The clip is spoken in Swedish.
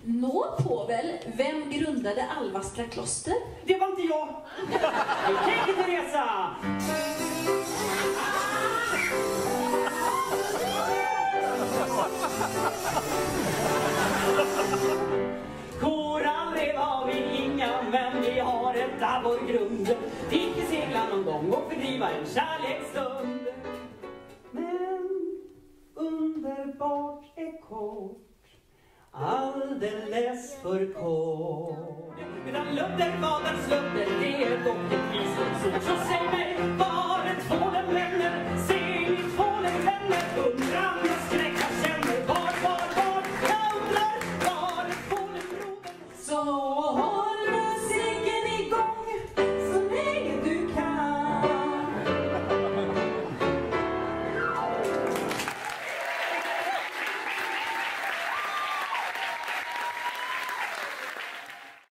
Nå, Povel, vem grundade Alvastra kloster? Det var inte jag. Okej, Teresa. Korallrev har vi inga, men vi har ett av vår grund. Vi kan segla någon gång och fördriva en kärleksstund. Men underbart är kort, alldeles för kort. Utan Luther, faderns Luther, det är dock ett visdomsord. Så säg mig, vad